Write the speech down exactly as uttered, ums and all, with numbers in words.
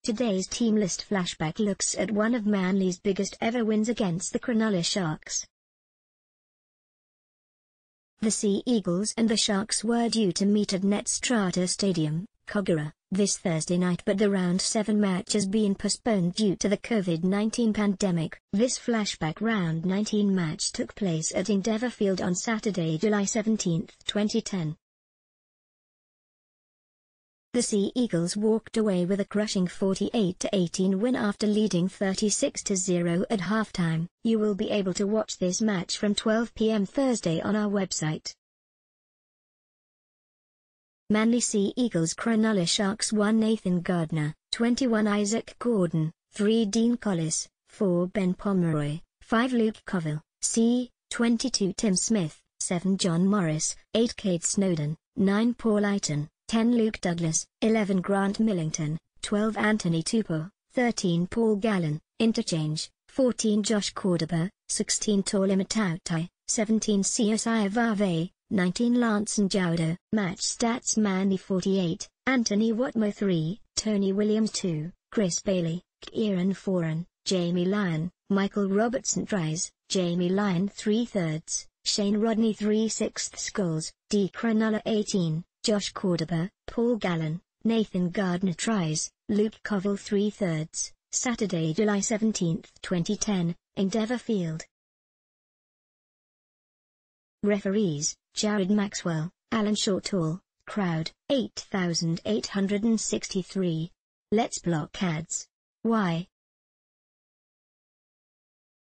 Today's team list flashback looks at one of Manly's biggest ever wins against the Cronulla Sharks. The Sea Eagles and the Sharks were due to meet at Netstrata Stadium, Kogarah, this Thursday night, but the round seven match has been postponed due to the COVID nineteen pandemic. This flashback round nineteen match took place at Endeavour Field on Saturday, July seventeenth, twenty ten. The Sea Eagles walked away with a crushing forty-eight to eighteen win after leading thirty-six to zero at halftime. You will be able to watch this match from twelve p m Thursday on our website. Manly Sea Eagles Cronulla Sharks one Nathan Gardner, twenty-one Isaac Gordon, three Dean Collis, four Ben Pomeroy, five Luke Coville, C, twenty-two Tim Smith, seven John Morris, eight Cade Snowden, nine Paul Iton, ten Luke Douglas, eleven Grant Millington, twelve Anthony Tupou, thirteen Paul Gallen, interchange, fourteen Josh Cordoba, sixteen Tole Matautai, seventeen Siosiah Vave, nineteen Lance Njaudo. Match stats: Manly forty-eight, Anthony Watmo three, Tony Williams two, Chris Bailey, Kieran Foran, Jamie Lyon, Michael Robertson tries, Jamie Lyon three thirds, Shane Rodney three sixths goals, D Cronulla eighteen, Josh Cordoba, Paul Gallen, Nathan Gardner tries, Luke Coville three thirds. Saturday, July seventeenth, twenty ten, Endeavour Field. Referees: Jared Maxwell, Alan Shortall. Crowd: eight thousand eight hundred sixty-three. Let's block ads. Why?